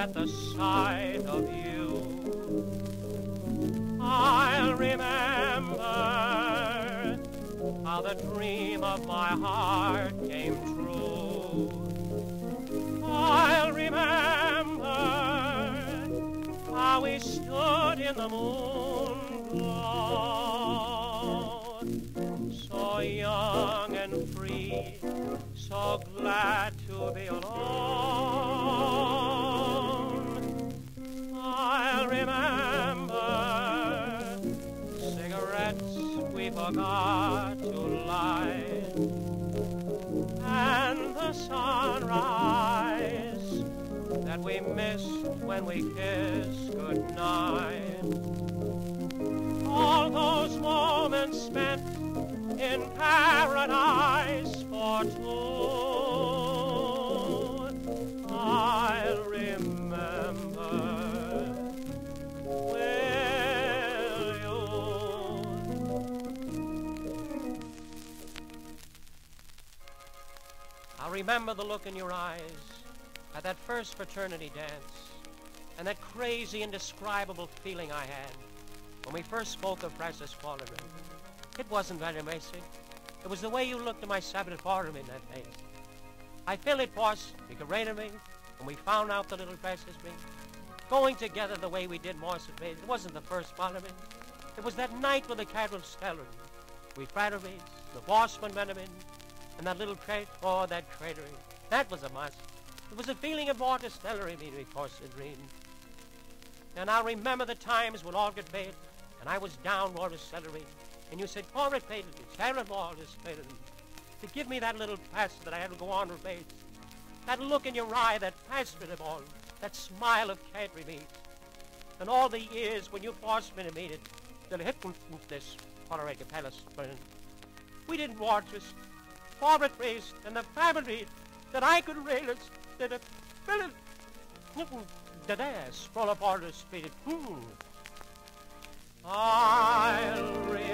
at the sight of you. I'll remember how the dream of my heart came true. I'll remember how we stood in the moon glow, so young and free, so glad to be alone. I'll remember cigarettes we forgot to light, and the sunrise that we missed when we kissed goodnight. All those moments spent in paradise for two, I'll remember. Will you? I'll remember the look in your eyes at that first fraternity dance, and that crazy, indescribable feeling I had when we first spoke of Francis Fallerman. It wasn't very basic. It was the way you looked at my Sabbath forum in that face. I feel it was because me when we found out the little precious me. Going together the way we did Morse and Bates. It wasn't the first Fallerman. It was that night with the cattle stellar. We fraternities, the Bossman Benjamin, and that little crate, oh, that cratery. That was a must. It was a feeling of water stellar in me before the dream. And I remember the times when all got paid, and I was down water celery, and you said, "Pour it, paid it, Sharon all this paid to give me that little pass that I had to go on with Bates. That look in your eye, that passed it all, that smile of can't repeat. And all the years when you forced me to meet it, that hit this Colorado Palace burn. We didn't want this forward race and the family that I could raise that a village that ass fall apart the street. I'll